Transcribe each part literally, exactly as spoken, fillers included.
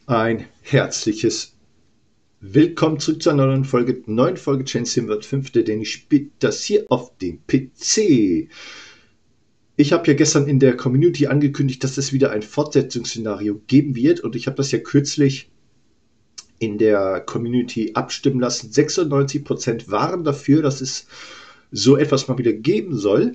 Ein herzliches Willkommen zurück zu einer neuen Folge, neuen Folge Train Sim World fünf, denn ich spiele das hier auf dem P C. Ich habe ja gestern in der Community angekündigt, dass es wieder ein Fortsetzungsszenario geben wird und ich habe das ja kürzlich in der Community abstimmen lassen. sechsundneunzig Prozent waren dafür, dass es so etwas mal wieder geben soll.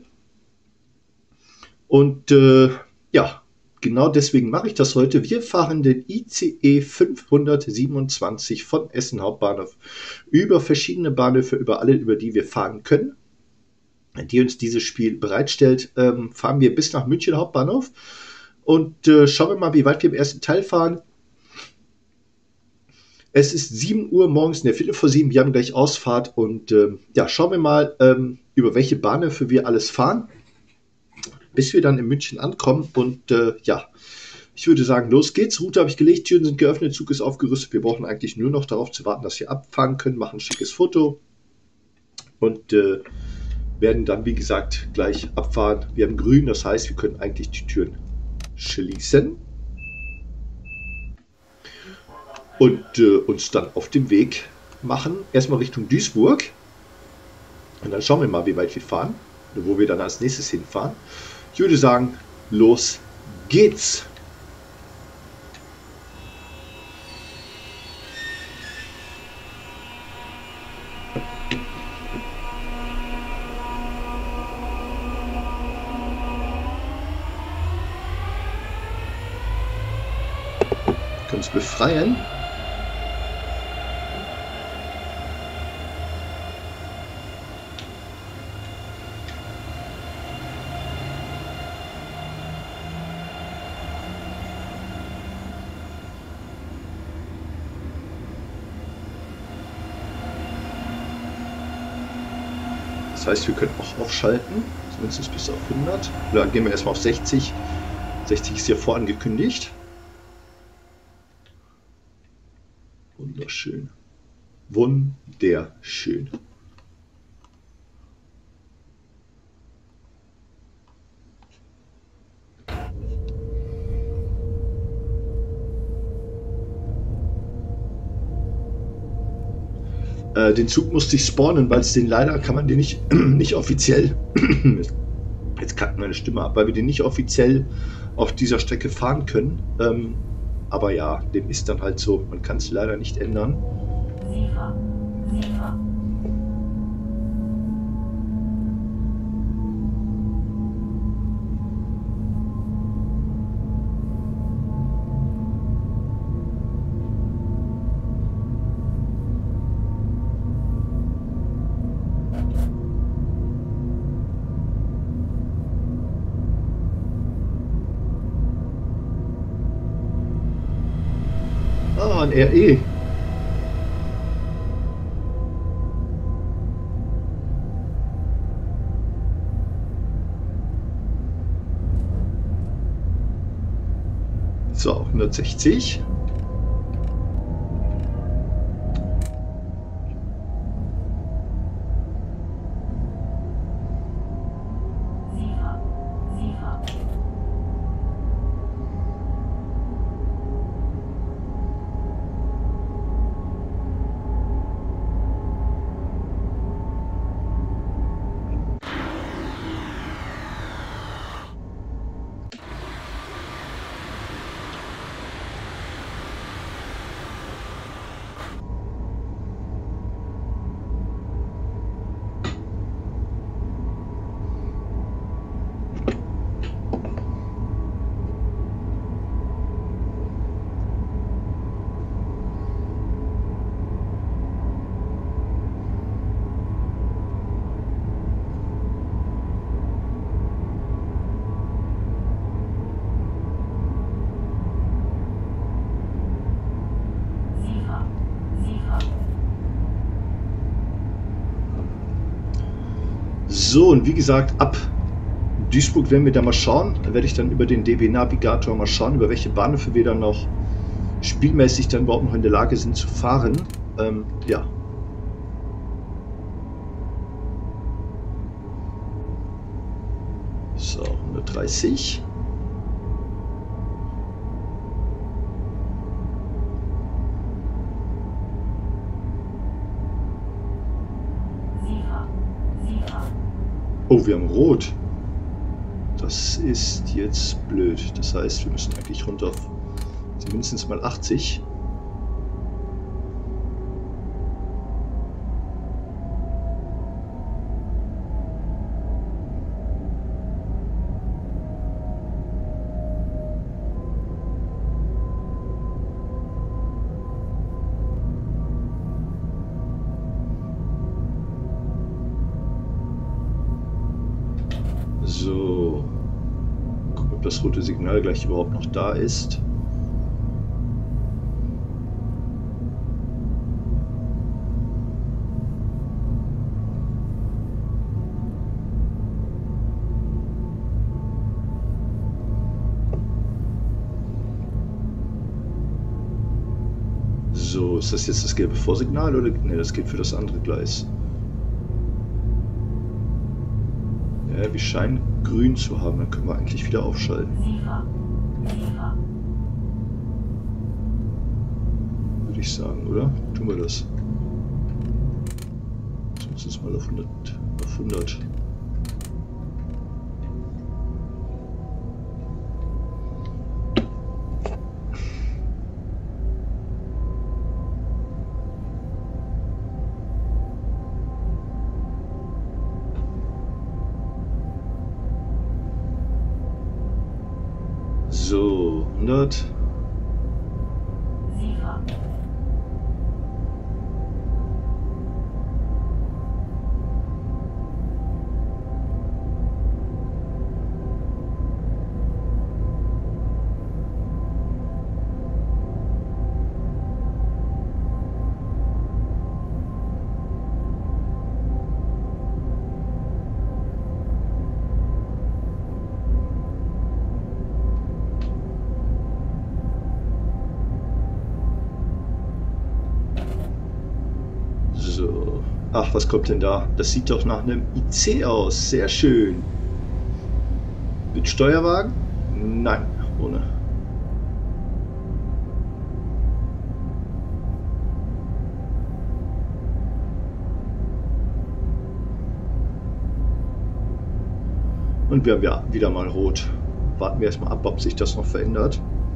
Und äh, ja, genau deswegen mache ich das heute. Wir fahren den I C E fünfhundertsiebenundzwanzig von Essen Hauptbahnhof über verschiedene Bahnhöfe, über alle, über die wir fahren können, die uns dieses Spiel bereitstellt. Ähm, fahren wir bis nach München Hauptbahnhof und äh, schauen wir mal, wie weit wir im ersten Teil fahren. Es ist sieben Uhr morgens, ne, Viertel vor sieben, wir haben gleich Ausfahrt und ähm, ja, schauen wir mal, ähm, über welche Bahnhöfe wir alles fahren, bis wir dann in München ankommen. Und äh, ja, ich würde sagen, los geht's. Route habe ich gelegt, Türen sind geöffnet, Zug ist aufgerüstet. Wir brauchen eigentlich nur noch darauf zu warten, dass wir abfahren können, machen ein schickes Foto und äh, werden dann, wie gesagt, gleich abfahren. Wir haben grün, das heißt, wir können eigentlich die Türen schließen und äh, uns dann auf den Weg machen. Erstmal Richtung Duisburg und dann schauen wir mal, wie weit wir fahren, wo wir dann als nächstes hinfahren. Ich würde sagen, los geht's! Wir können uns befreien. Das heißt, wir können auch aufschalten, zumindest bis auf hundert. Oder gehen wir erstmal auf sechzig. sechzig ist ja vorangekündigt. Wunderschön. Wunderschön. Äh, den Zug musste ich spawnen, weil es den leider kann man den nicht, nicht offiziell. Jetzt kackt meine Stimme ab, weil wir den nicht offiziell auf dieser Strecke fahren können. Ähm, aber ja, dem ist dann halt so. Man kann es leider nicht ändern. Sicher. Sicher. Ah, ein R E. So, hundertsechzig. So, und wie gesagt, ab Duisburg werden wir da mal schauen. Da werde ich dann über den D B-Navigator mal schauen, über welche Bahnhöfe wir dann noch spielmäßig dann überhaupt noch in der Lage sind zu fahren. Ähm, ja. So, hundertdreißig. Oh, wir haben Rot. Das ist jetzt blöd. Das heißt, wir müssen eigentlich runter auf mindestens mal achtzig. So, gucken, ob das rote Signal gleich überhaupt noch da ist. So, ist das jetzt das gelbe Vorsignal oder? Ne, das geht für das andere Gleis. Ja, wir scheinen grün zu haben, dann können wir eigentlich wieder aufschalten. Würde ich sagen, oder? Tun wir das. Jetzt muss es mal auf hundert. Auf hundert. So, hundert. Ach, was kommt denn da? Das sieht doch nach einem I C aus. Sehr schön. Mit Steuerwagen? Nein, ohne. Und wir haben ja wieder mal rot. Warten wir erstmal ab, ob sich das noch verändert.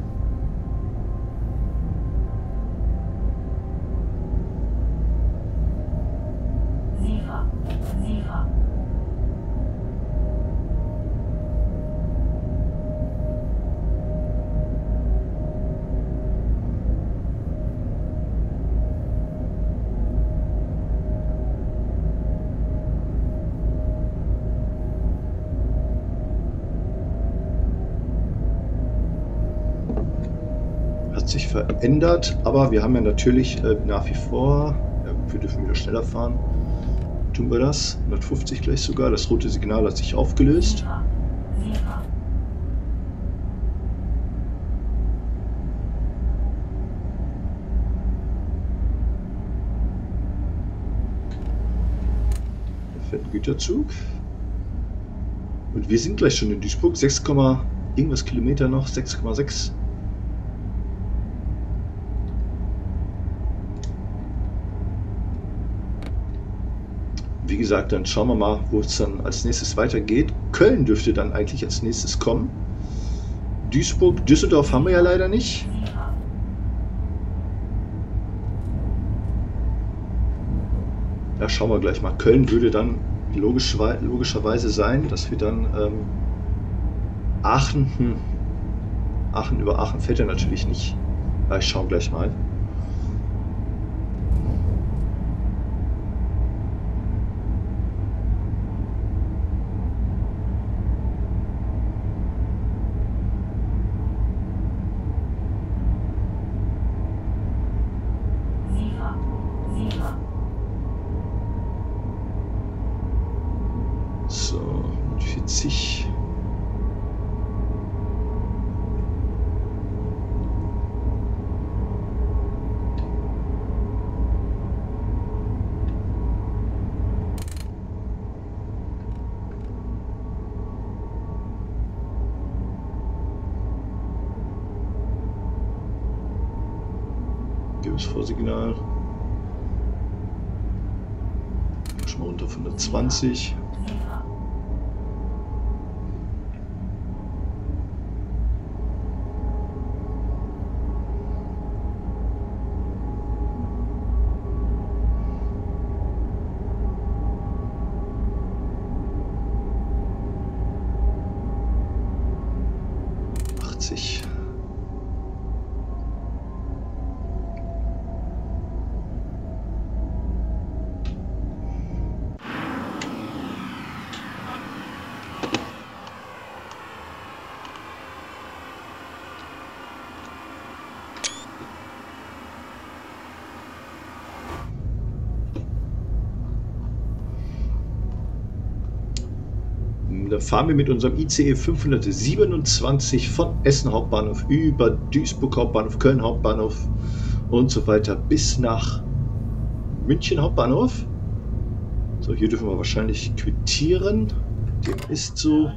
Sich verändert, aber wir haben ja natürlich äh, nach wie vor, ja, wir dürfen wieder schneller fahren, tun wir das, hundertfünfzig gleich sogar, das rote Signal hat sich aufgelöst. Da fährt ein Güterzug und wir sind gleich schon in Duisburg, sechs, irgendwas Kilometer noch, sechs Komma sechs. Wie gesagt, dann schauen wir mal, wo es dann als nächstes weitergeht. Köln dürfte dann eigentlich als nächstes kommen. Duisburg, Düsseldorf haben wir ja leider nicht. Da schauen wir gleich mal. Köln würde dann logisch, logischerweise sein, dass wir dann ähm, Aachen, hm, Aachen über Aachen fährt er natürlich nicht. Ja, ich schaue gleich mal. So, vierzig. Gelbes Vorsignal. Schon mal runter auf hundertzwanzig. dann fahren wir mit unserem I C E fünfhundertsiebenundzwanzig von Essen Hauptbahnhof über Duisburg Hauptbahnhof, Köln Hauptbahnhof und so weiter bis nach München Hauptbahnhof. So, hier dürfen wir wahrscheinlich quittieren. Dem ist so.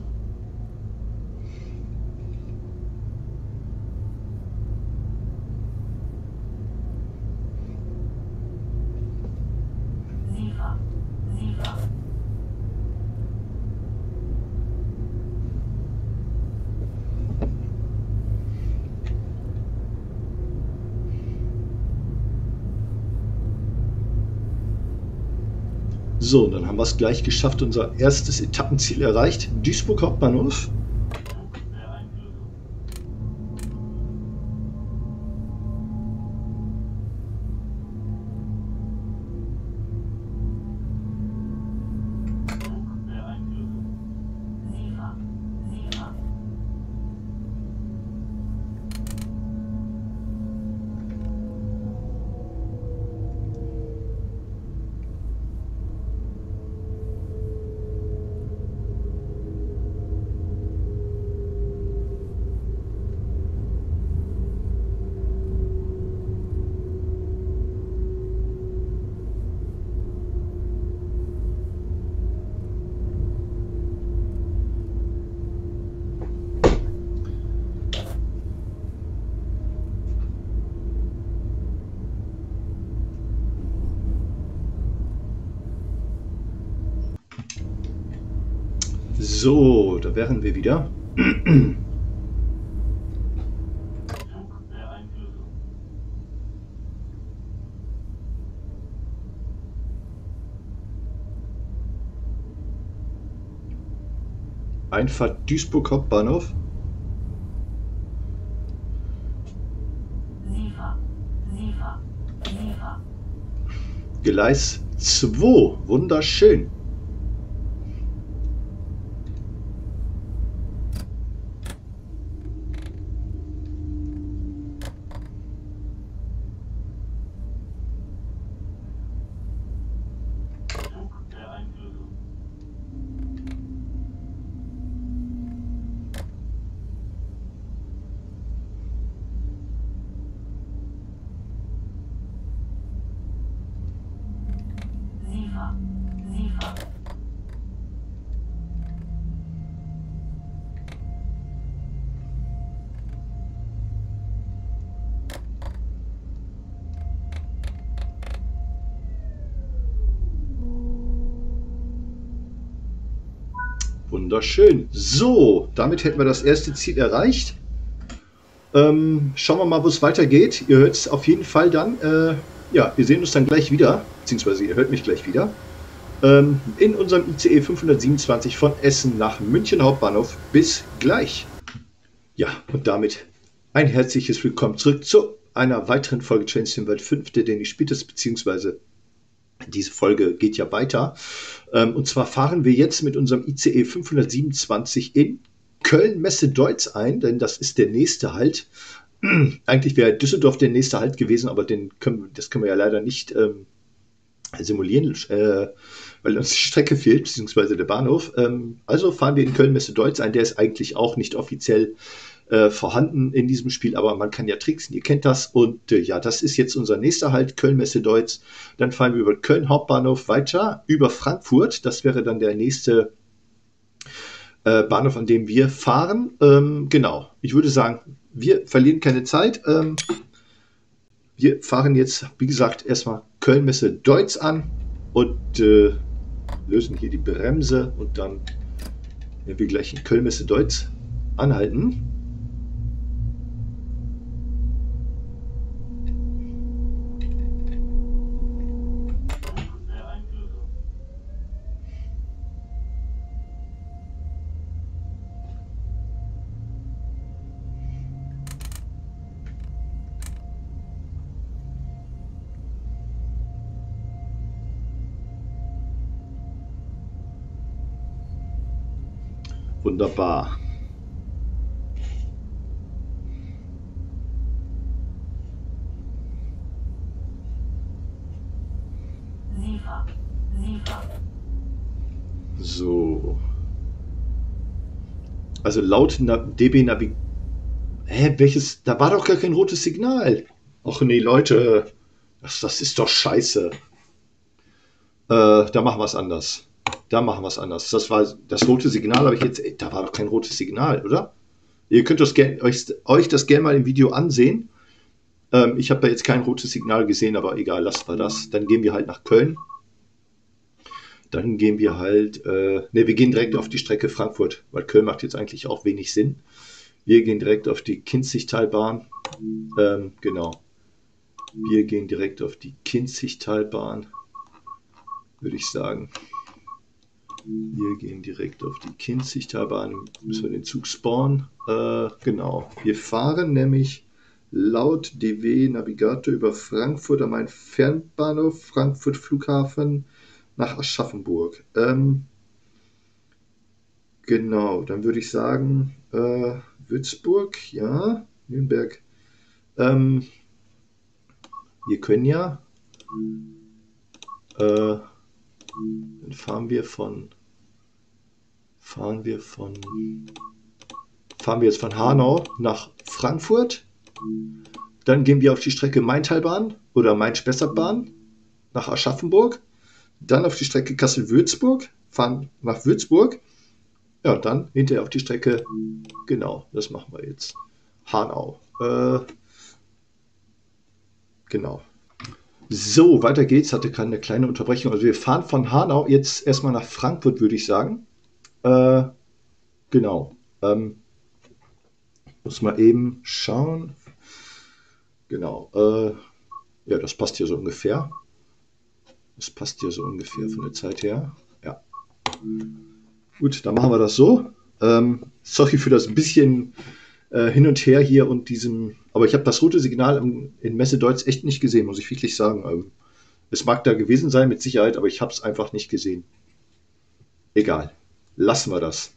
So, dann haben wir es gleich geschafft, unser erstes Etappenziel erreicht, Duisburg Hauptbahnhof. So, da wären wir wieder. Einfahrt Duisburg Hauptbahnhof. Gleis zwei, wunderschön. Wunderschön. So, damit hätten wir das erste Ziel erreicht. Ähm, schauen wir mal, wo es weitergeht. Ihr hört es auf jeden Fall dann. Äh, ja, wir sehen uns dann gleich wieder, beziehungsweise ihr hört mich gleich wieder, ähm, in unserem I C E fünfhundertsiebenundzwanzig von Essen nach München Hauptbahnhof. Bis gleich. Ja, und damit ein herzliches Willkommen zurück zu einer weiteren Folge Train Sim World fünf, der Danny Spieters, beziehungsweise diese Folge geht ja weiter. Ähm, und zwar fahren wir jetzt mit unserem I C E fünfhundertsiebenundzwanzig in Köln-Messe-Deutz ein, denn das ist der nächste Halt. Eigentlich wäre Düsseldorf der nächste Halt gewesen, aber den können, das können wir ja leider nicht ähm, simulieren, äh, weil uns die Strecke fehlt, beziehungsweise der Bahnhof. Ähm, also fahren wir in Köln-Messe-Deutz ein. Der ist eigentlich auch nicht offiziell äh, vorhanden in diesem Spiel, aber man kann ja tricksen, ihr kennt das. Und äh, ja, das ist jetzt unser nächster Halt, Köln-Messe-Deutz. Dann fahren wir über Köln Hauptbahnhof weiter, über Frankfurt. Das wäre dann der nächste äh, Bahnhof, an dem wir fahren. Ähm, genau, ich würde sagen, wir verlieren keine Zeit. Ähm, wir fahren jetzt, wie gesagt, erstmal Köln-Messe-Deutz an und äh, lösen hier die Bremse und dann werden wir gleich in Köln-Messe-Deutz anhalten. Wunderbar. So. Also laut Na D B Navi... Hä, welches? Da war doch gar kein rotes Signal. Ach nee, Leute. Das, das ist doch scheiße. Äh, da machen wir es anders. Da machen wir es anders. Das war das rote Signal, habe ich jetzt. Ey, da war doch kein rotes Signal, oder? Ihr könnt das gern, euch, euch das gerne mal im Video ansehen. Ähm, ich habe da jetzt kein rotes Signal gesehen, aber egal, lasst mal das. Dann gehen wir halt nach Köln. Dann gehen wir halt. Äh, ne, wir gehen direkt auf die Strecke Frankfurt, weil Köln macht jetzt eigentlich auch wenig Sinn. Wir gehen direkt auf die Kinzigtalbahn. Ähm, genau. Wir gehen direkt auf die Kinzigtalbahn, würde ich sagen. Wir gehen direkt auf die Kinzigtalbahn. Müssen wir den Zug spawnen. Äh, genau. Wir fahren nämlich laut D W Navigator über Frankfurt am Main Fernbahnhof, Frankfurt Flughafen nach Aschaffenburg. Ähm, genau. Dann würde ich sagen, äh, Würzburg, ja. Nürnberg. Ähm, wir können ja. Äh, Dann fahren wir von fahren wir von fahren wir jetzt von Hanau nach Frankfurt. Dann gehen wir auf die Strecke Maintalbahn oder Main-Spessart-Bahn nach Aschaffenburg. Dann auf die Strecke Kassel-Würzburg, fahren nach Würzburg. Ja, und dann hinterher auf die Strecke, genau, das machen wir jetzt. Hanau. Äh, genau. So, weiter geht's. Hatte gerade eine kleine Unterbrechung. Also wir fahren von Hanau jetzt erstmal nach Frankfurt, würde ich sagen. Äh, genau. Ähm, muss mal eben schauen. Genau. Äh, ja, das passt hier so ungefähr. Das passt hier so ungefähr von der Zeit her. Ja. Gut, dann machen wir das so. Ähm, sorry für das ein bisschen äh, hin und her hier und diesem. Aber ich habe das rote Signal im, in Messe Deutz echt nicht gesehen, muss ich wirklich sagen. Also, es mag da gewesen sein, mit Sicherheit, aber ich habe es einfach nicht gesehen. Egal. Lassen wir das.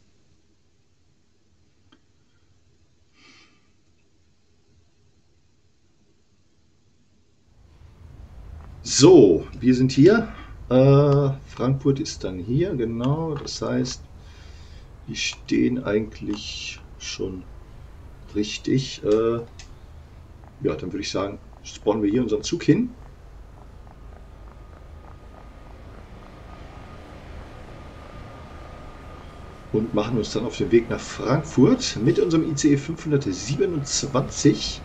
So, wir sind hier. Äh, Frankfurt ist dann hier, genau. Das heißt, die stehen eigentlich schon richtig. Äh, ja, dann würde ich sagen, spawnen wir hier unseren Zug hin. Und machen uns dann auf den Weg nach Frankfurt mit unserem I C E fünfhundertsiebenundzwanzig.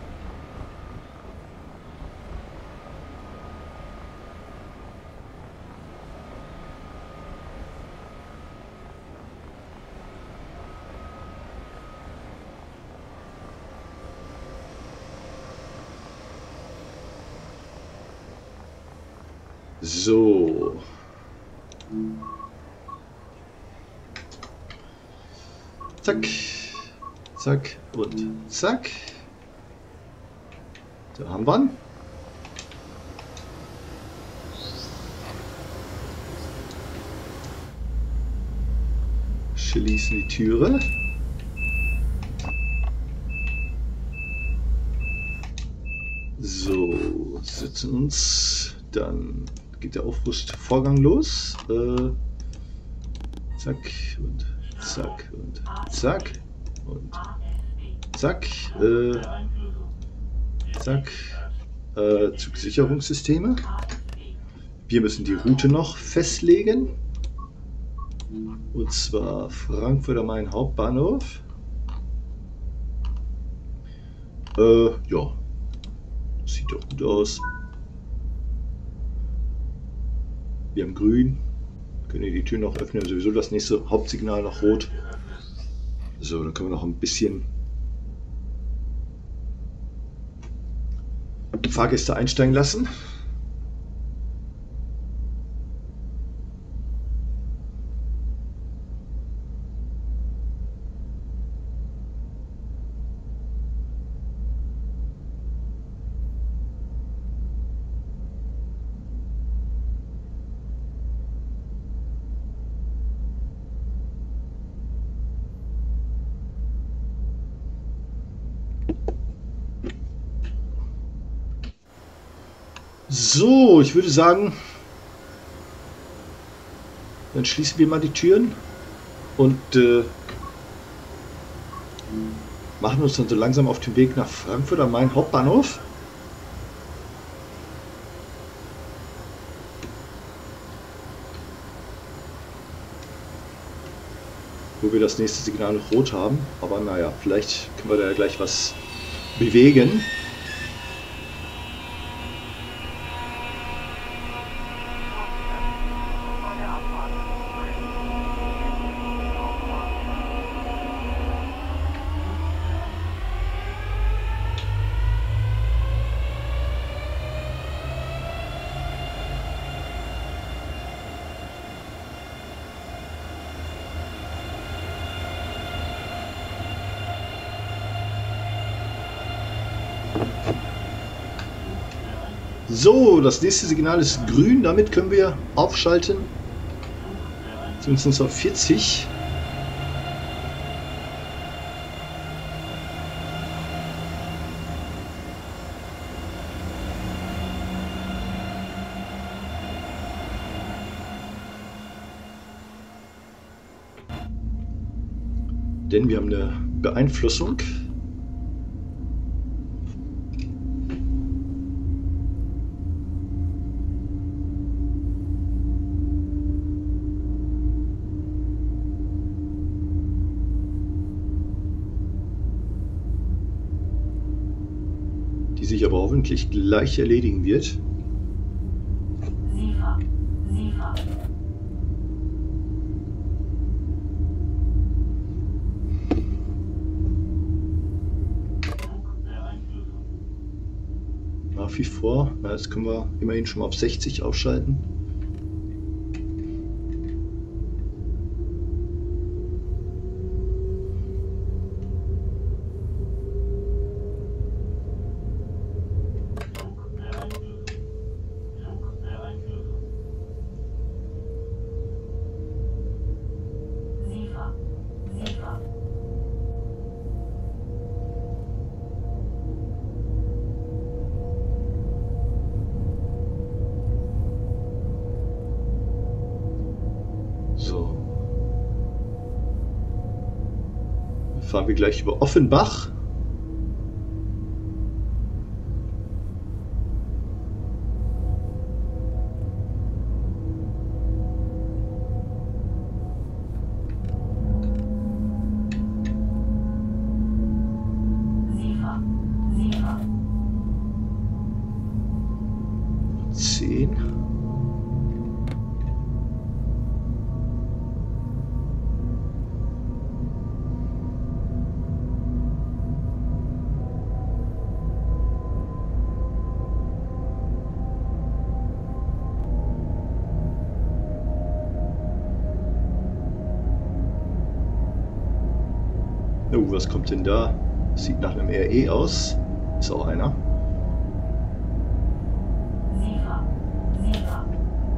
So. Zack, zack und zack. Da haben wir ihn. Schließen die Türe. So, setzen uns. Dann geht der Aufrüstvorgang los. Äh, zack und zack und zack und zack. Äh, zack. Äh, Zugsicherungssysteme. Wir müssen die Route noch festlegen. Und zwar Frankfurt am Main Hauptbahnhof. Äh, ja. Das sieht doch gut aus. Wir haben grün. Können wir die Tür noch öffnen. Sowieso das nächste Hauptsignal noch rot. So, dann können wir noch ein bisschen Fahrgäste einsteigen lassen. So, ich würde sagen, dann schließen wir mal die Türen und äh, machen uns dann so langsam auf den Weg nach Frankfurt am Main Hauptbahnhof. Wo wir das nächste Signal noch rot haben. Aber naja, vielleicht können wir da ja gleich was bewegen. So, das nächste Signal ist grün, damit können wir aufschalten. Zumindest auf vierzig. Denn wir haben eine Beeinflussung. Die sich aber hoffentlich gleich erledigen wird. Siefer, Siefer. Nach wie vor, na, jetzt können wir immerhin schon mal auf sechzig aufschalten. Siefer, Siefer. So. Dann fahren wir gleich über Offenbach. Siefer, Siefer. zehn. Oh, was kommt denn da? Sieht nach einem R E aus. Ist auch einer. Siefer, Siefer.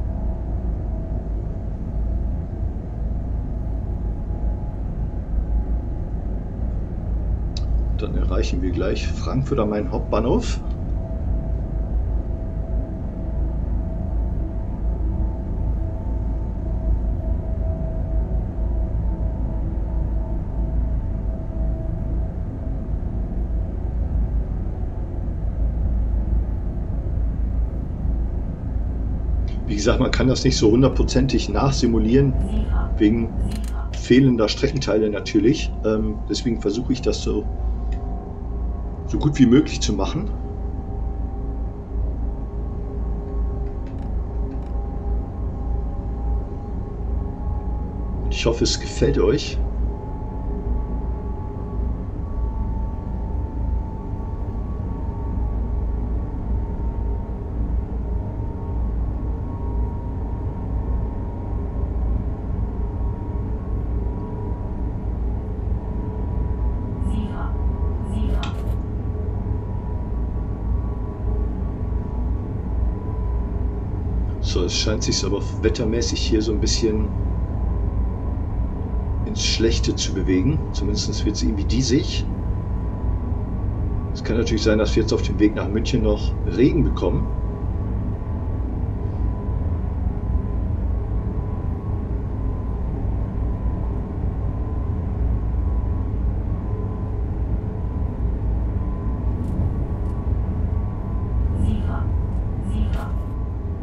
Dann erreichen wir gleich Frankfurt am Main Hauptbahnhof. Wie gesagt, man kann das nicht so hundertprozentig nachsimulieren, Siefer, wegen Siefer. fehlender Streckenteile natürlich. Ähm, deswegen versuche ich das so, so gut wie möglich zu machen. Und ich hoffe, es gefällt euch. Siefer, Siefer. So, es scheint sich aber wettermäßig hier so ein bisschen ins Schlechte zu bewegen. Zumindest wird es irgendwie diesig. Es kann natürlich sein, dass wir jetzt auf dem Weg nach München noch Regen bekommen.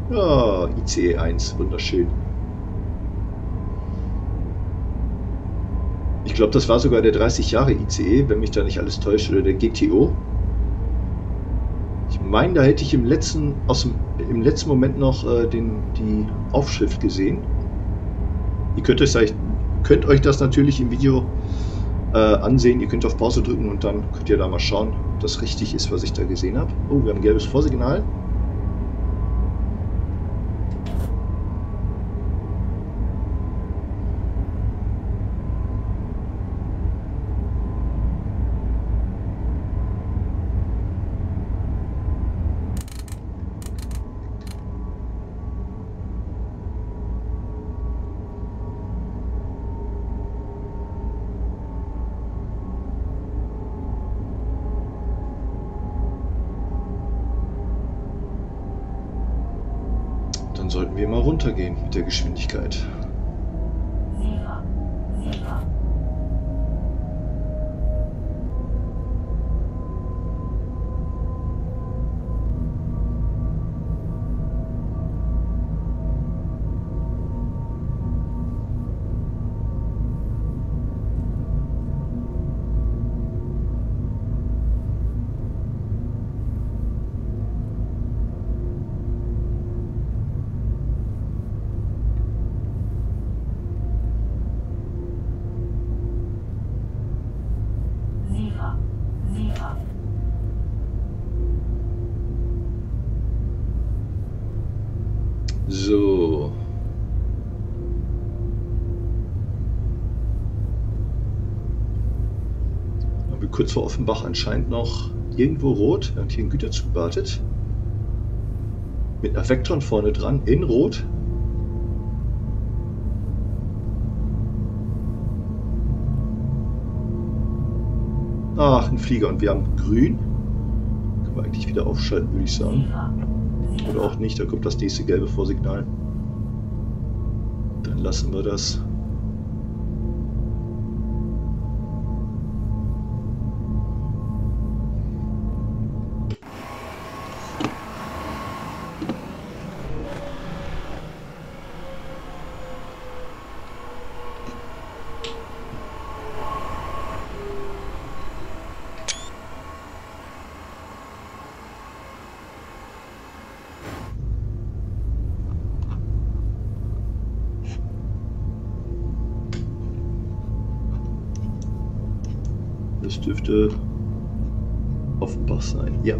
Ja, I C E eins, wunderschön. Ich glaube, das war sogar der dreißig Jahre I C E, wenn mich da nicht alles täuscht, oder der G T O. Ich meine, da hätte ich im letzten, aus dem, im letzten Moment noch äh, den, die Aufschrift gesehen. Ihr könnt euch, könnt euch das natürlich im Video äh, ansehen. Ihr könnt auf Pause drücken und dann könnt ihr da mal schauen, ob das richtig ist, was ich da gesehen habe. Oh, wir haben ein gelbes Vorsignal. Dann sollten wir mal runtergehen mit der Geschwindigkeit. Sieger, Sieger, Sieger, Sieger, So. Haben wir kurz vor Offenbach anscheinend noch irgendwo rot, während hier ein Güterzug wartet. Mit einer Vectron vorne dran, in rot. Ach, ein Flieger und wir haben grün. Können wir eigentlich wieder aufschalten, würde ich sagen. Sieger, Oder auch nicht, da kommt das nächste gelbe Vorsignal. Dann lassen wir das. Das dürfte Offenbach sein. Ja.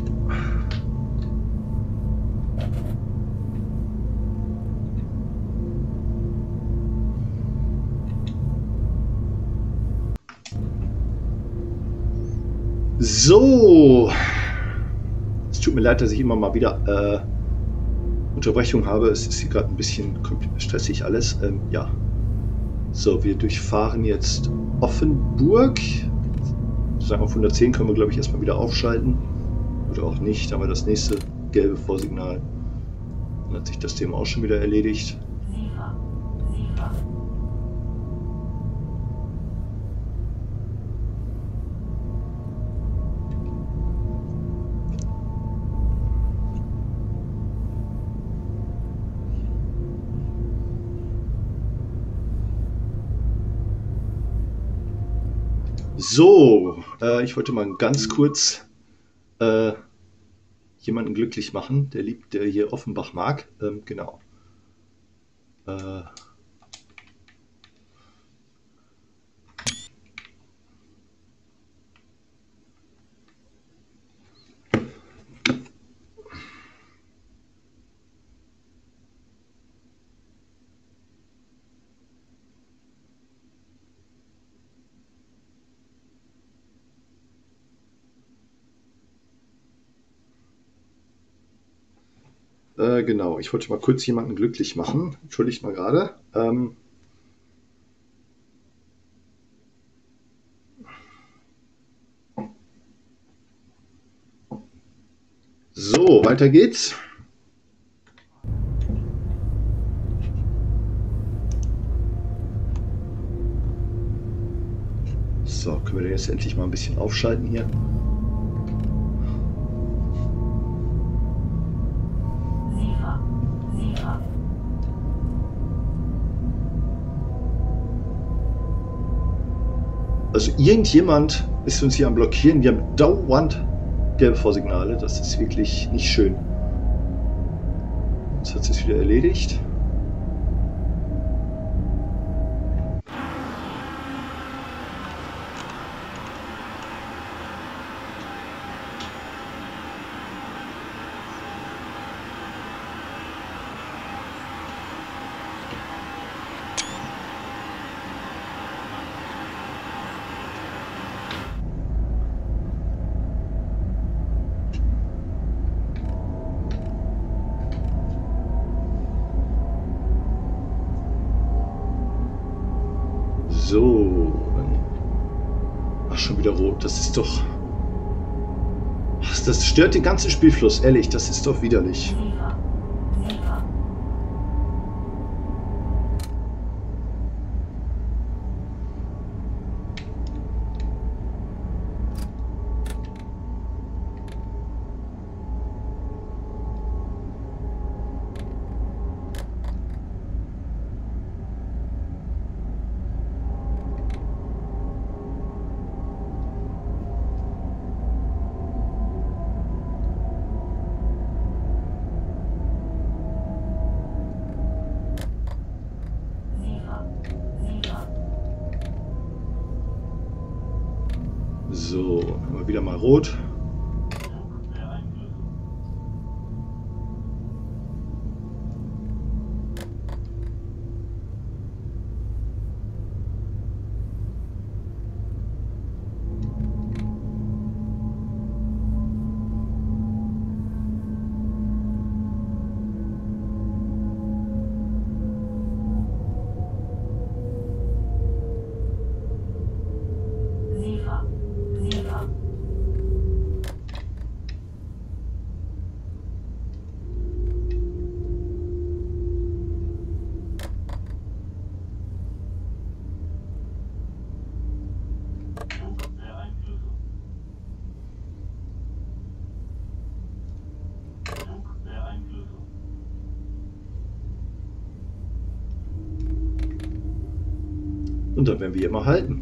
So. Es tut mir leid, dass ich immer mal wieder äh, Unterbrechung habe. Es ist hier gerade ein bisschen stressig alles. Ähm, ja. So, wir durchfahren jetzt Offenburg. Sagen auf hundertzehn können wir, glaube ich, erstmal wieder aufschalten. Oder auch nicht. Da haben wir das nächste gelbe Vorsignal. Dann hat sich das Thema auch schon wieder erledigt. Sieger, Sieger, So, äh, ich wollte mal ganz kurz äh, jemanden glücklich machen, der liebt, der hier Offenbach mag. Ähm, genau. Äh, äh, genau, ich wollte mal kurz jemanden glücklich machen. Entschuldigt mal gerade. Ähm, so, weiter geht's. So, können wir den jetzt endlich mal ein bisschen aufschalten hier. Sieger, Also irgendjemand ist uns hier am Blockieren. Wir haben dauernd gelbe Vorsignale. Das ist wirklich nicht schön. Jetzt hat es sich wieder erledigt. So. Ach, schon wieder rot. Das ist doch... Das stört den ganzen Spielfluss. Ehrlich, das ist doch widerlich. Sieger. Sieger. Sieger. Sieger. So, haben wir wieder mal rot. Sieger. Sieger. Und dann werden wir hier mal halten.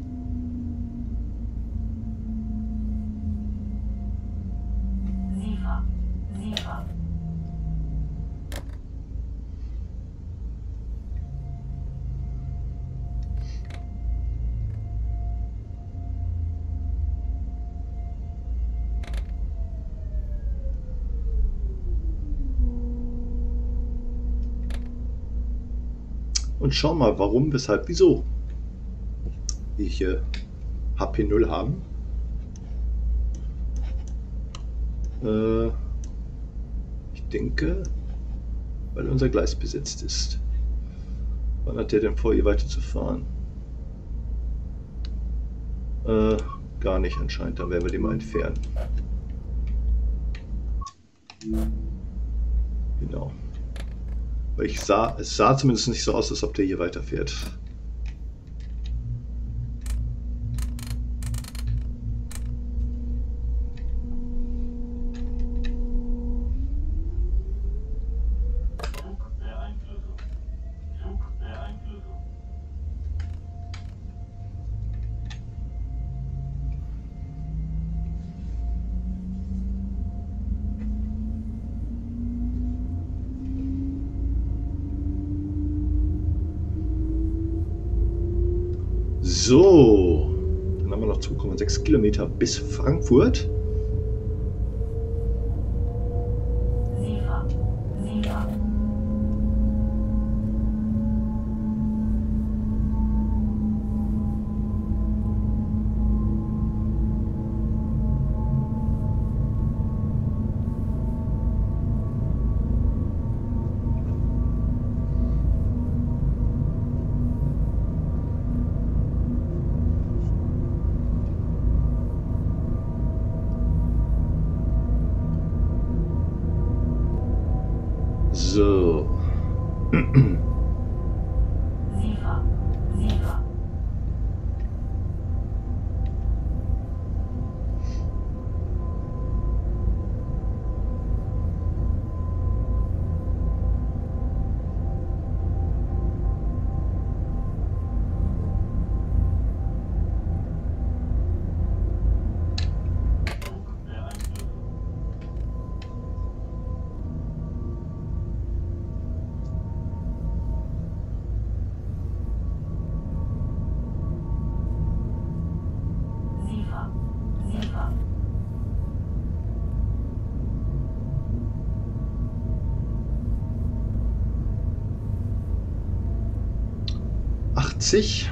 Sieger. Sieger. Und schau mal, warum, weshalb, wieso wir hier H P null haben. Äh, ich denke, weil unser Gleis besetzt ist. Wann hat der denn vor, hier weiter zu fahren? Äh, gar nicht anscheinend, dann werden wir den mal entfernen. Genau. Weil ich sah, es sah zumindest nicht so aus, als ob der hier weiterfährt. So, dann haben wir noch zwei Komma sechs Kilometer bis Frankfurt. Sieger. Sieger. So. Sieger. Sieger. achtzig.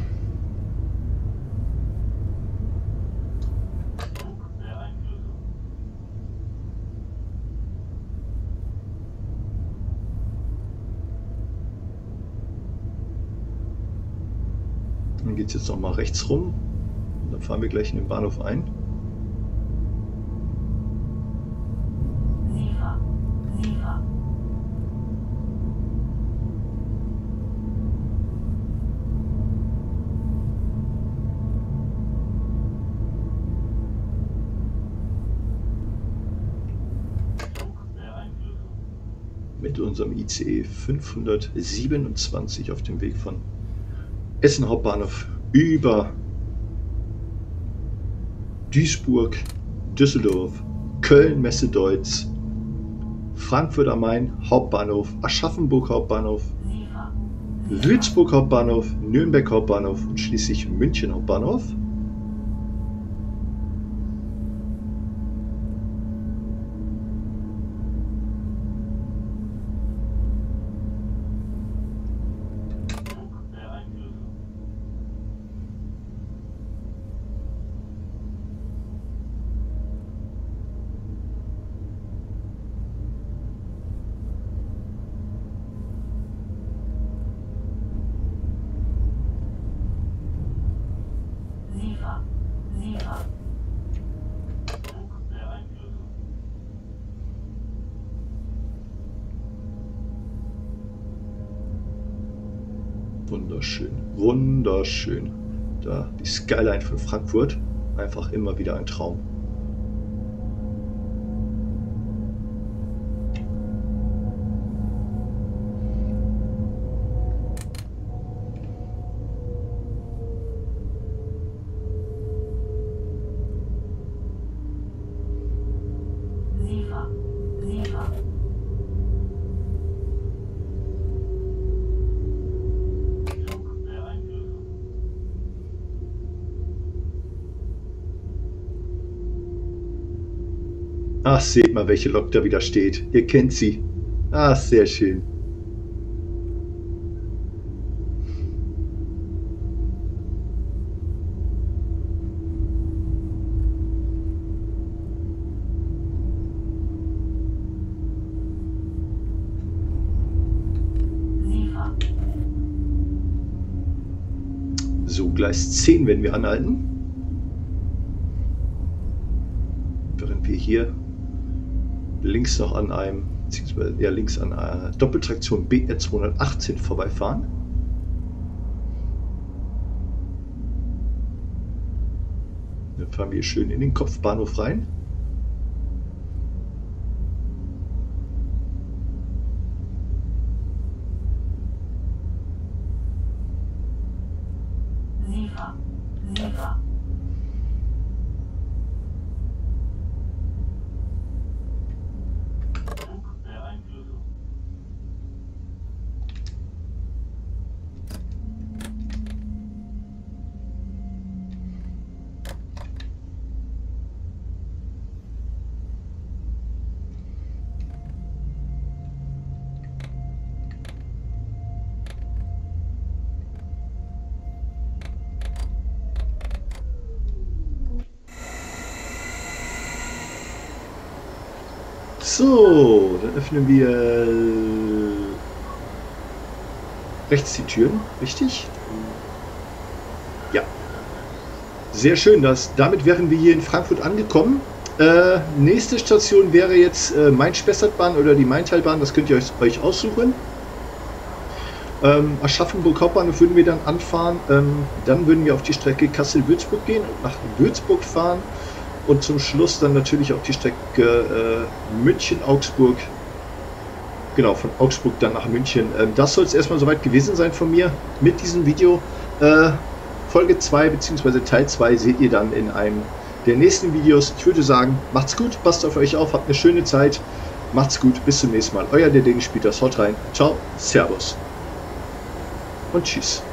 Dann geht es jetzt noch mal rechts rum. Und dann fahren wir gleich in den Bahnhof ein. SIFA, SIFA, Mit unserem I C E fünfhundertsiebenundzwanzig auf dem Weg von Essen Hauptbahnhof über Duisburg, Düsseldorf, Köln, Messe-Deutz, Frankfurt am Main Hauptbahnhof, Aschaffenburg Hauptbahnhof, SIFA, Würzburg Hauptbahnhof, Nürnberg Hauptbahnhof und schließlich München Hauptbahnhof. SIFA, SIFA, Wunderschön, wunderschön. Da die Skyline von Frankfurt, einfach immer wieder ein Traum. SIFA, SIFA, Ach, seht mal, welche Lok da wieder steht. Ihr kennt sie. Ah, sehr schön. SIFA, So, Gleis zehn werden wir anhalten. Während wir hier links noch an einem, beziehungsweise ja, links an einer Doppeltraktion B R zweihundertachtzehn vorbeifahren. Dann fahren wir schön in den Kopfbahnhof rein. SIFA, SIFA, So, dann öffnen wir rechts die Türen, richtig? Ja. Sehr schön, das. Damit wären wir hier in Frankfurt angekommen. Äh, nächste Station wäre jetzt äh, Main-Spessartbahn oder die Maintalbahn, das könnt ihr euch, euch aussuchen. Ähm, Aschaffenburg Hauptbahnhof würden wir dann anfahren. Ähm, dann würden wir auf die Strecke Kassel-Würzburg gehen und nach Würzburg fahren. Und zum Schluss dann natürlich auf die Strecke äh, München-Augsburg. Genau, von Augsburg dann nach München. Ähm, das soll es erstmal soweit gewesen sein von mir mit diesem Video. Äh, Folge zwei bzw. Teil zwei seht ihr dann in einem der nächsten Videos. Ich würde sagen, macht's gut, passt auf euch auf, habt eine schöne Zeit. Macht's gut, bis zum nächsten Mal. Euer der Ding spielt das. Haut rein. Ciao, Servus und tschüss.